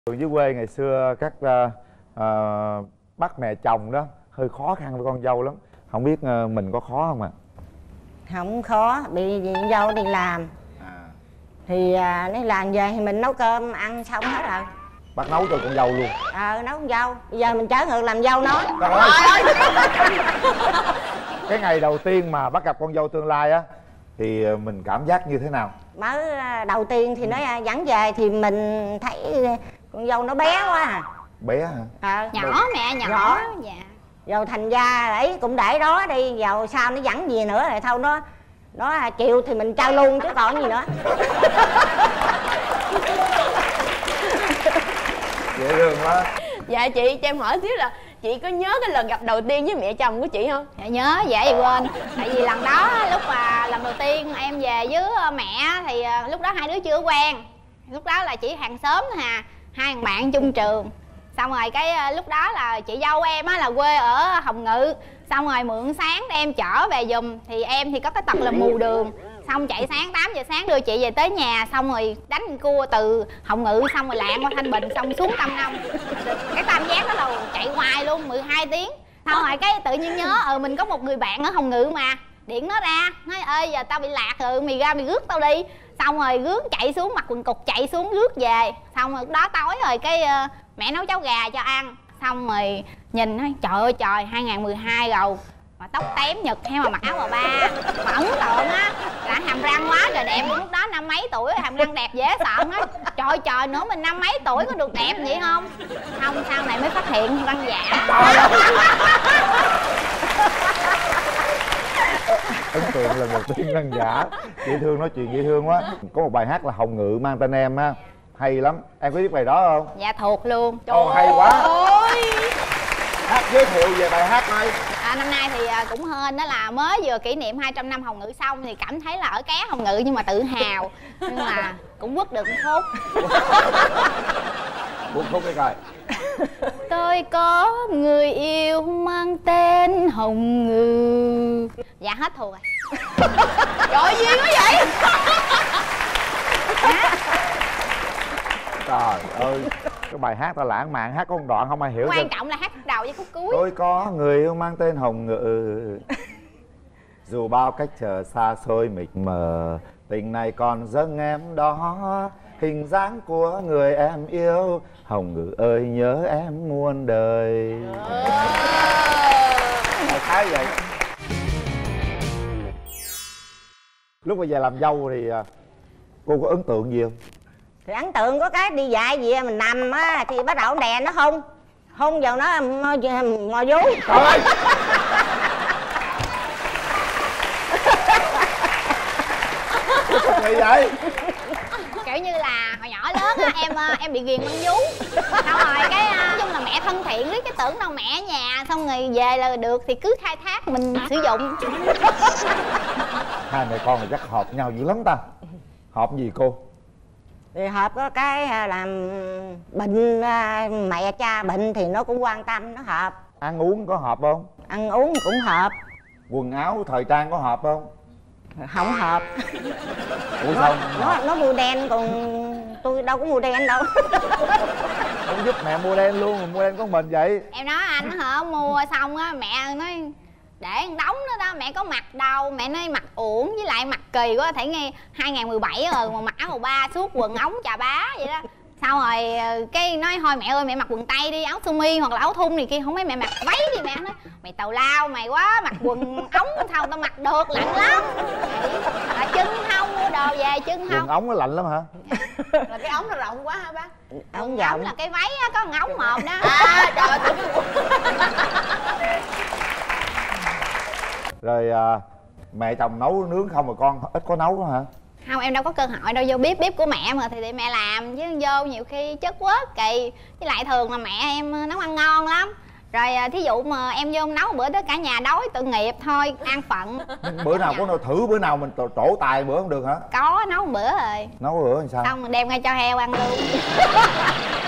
Thường dưới quê ngày xưa các bác mẹ chồng đó hơi khó khăn với con dâu lắm. Không biết mình có khó không ạ? Không khó, bị dâu đi làm thì nó làm về thì mình nấu cơm ăn xong hết rồi. Bác nấu cho con dâu luôn? Nấu con dâu. Bây giờ mình trở ngược làm dâu nói. Trời ơi. Cái ngày đầu tiên mà bác gặp con dâu tương lai á thì mình cảm giác như thế nào? Mới đầu tiên thì nó dẫn về thì mình thấy con dâu nó bé quá à. Bé hả? Nhỏ mẹ, nhỏ. Dạ. Rồi thành ra ấy cũng để đó đi, rồi sao nó dẫn gì nữa rồi thôi nó chịu thì mình trao luôn chứ còn gì nữa. Dễ thương quá. Dạ chị, cho em hỏi xíu là chị có nhớ cái lần gặp đầu tiên với mẹ chồng của chị không? Dạ nhớ, dễ gì quên. Tại vì lần đó lúc mà lần đầu tiên em về với mẹ thì lúc đó hai đứa chưa quen. Lúc đó là chỉ hàng xóm thôi à, hai thằng bạn chung trường. Xong rồi cái lúc đó là chị dâu em á là quê ở Hồng Ngự. Xong rồi mượn sáng để em chở về giùm. Thì em thì có cái tật là mù đường. Xong chạy sáng 8 giờ sáng đưa chị về tới nhà. Xong rồi đánh cua từ Hồng Ngự xong rồi lạng qua Thanh Bình xong xuống Tam Nông. Cái tam giác đó là chạy hoài luôn 12 tiếng. Xong rồi cái tự nhiên nhớ mình có một người bạn ở Hồng Ngự mà. Điện nó ra, nói ơi giờ tao bị lạc rồi, mày ra mày rước tao đi. Xong rồi rước chạy xuống mặc quần cục chạy xuống rước về. Xong rồi đó tối rồi cái mẹ nấu cháo gà cho ăn. Xong rồi nhìn nói trời ơi trời 2012 rồi mà tóc tém nhật hay mà mặc áo bà ba. Mà ấn tượng á là hàm răng quá trời đẹp. Lúc đó năm mấy tuổi hàm răng đẹp dễ sợ á. Trời trời nữa mình năm mấy tuổi có được đẹp vậy không? Không sau này mới phát hiện răng dạ. Ấn tượng lần đầu tiên răng giả. Dễ thương, nói chuyện dễ thương quá. Có một bài hát là Hồng Ngự mang tên em á, hay lắm. Em có biết bài đó không? Dạ thuộc luôn. Ồ hay quá. Hát giới thiệu về bài hát này. Năm nay thì cũng hên đó là mới vừa kỷ niệm 200 năm Hồng Ngự xong thì cảm thấy là ở ké Hồng Ngự nhưng mà tự hào. Nhưng mà cũng quất được một khúc. Một khúc đi coi. Tôi có người yêu mang tên Hồng Ngự. Dạ hết thuộc rồi. Trời gì quá vậy? Trời ơi, cái bài hát ta lãng mạn, hát có một đoạn không ai hiểu. Quan trọng là hát khúc đầu với khúc cuối. Tôi có người yêu mang tên Hồng Ngự. Dù bao cách trở xa xôi mịt mờ, tình này còn dâng em đó. Hình dáng của người em yêu, Hồng Ngự ơi nhớ em muôn đời. Đại khái vậy. Lúc mà về làm dâu thì cô có ấn tượng gì không? Thì ấn tượng có cái đi dạy gì mình nằm á thì bắt đầu đè nó hôn vào nó mò vú. Trời ơi. Gì vậy? Kiểu như là hồi nhỏ lớn á em bị ghiền băng vú. Xong rồi cái nói chung là mẹ thân thiện riết cái tưởng đâu mẹ ở nhà xong rồi về là được thì cứ khai thác mình sử dụng. Hai mẹ con thì chắc hợp nhau dữ lắm ta. Hợp gì cô? Thì hợp có cái làm bệnh, mẹ cha bệnh thì nó cũng quan tâm, nó hợp. Ăn uống có hợp không? Ăn uống cũng hợp. Quần áo thời trang có hợp không? Không hợp. Ủa sao? Nó mua đen còn tôi đâu có mua đen đâu. Không giúp mẹ mua đen luôn, mua đen con mình vậy. Em nói anh hả, mua xong á mẹ nói để ăn đóng đó đó, mẹ có mặc đâu. Mẹ nói mặc uổng với lại mặc kỳ quá. Thấy nghe 2017 rồi mà mặc áo màu ba suốt quần ống chà bá vậy đó. Sau rồi cái nói thôi mẹ ơi mẹ mặc quần tây đi, áo sơ mi hoặc là áo thun này kia. Không mấy mẹ mặc váy đi. Mẹ nói mày tào lao mày quá, mặc quần ống sao tao mặc được, lạnh lắm. Là chân hông, mua đồ về chân hông. Quần ống nó lạnh lắm hả? Là cái ống nó rộng quá hả bác? Ống rộng là cái váy á, có một ống một đó. Trời ơi. Rồi mẹ chồng nấu nướng không mà con ít có nấu đó hả? Không em đâu có cơ hội đâu, vô bếp của mẹ mà thì mẹ làm chứ vô nhiều khi chất quất kỳ. Với lại thường là mẹ em nấu ăn ngon lắm. Rồi thí dụ mà em vô nấu bữa đó cả nhà đói tội nghiệp thôi, an phận. Bữa nào có thử bữa nào mình trổ tài bữa không được hả? Có nấu một bữa rồi. Nấu bữa làm sao? Xong mình đem ra cho heo ăn luôn.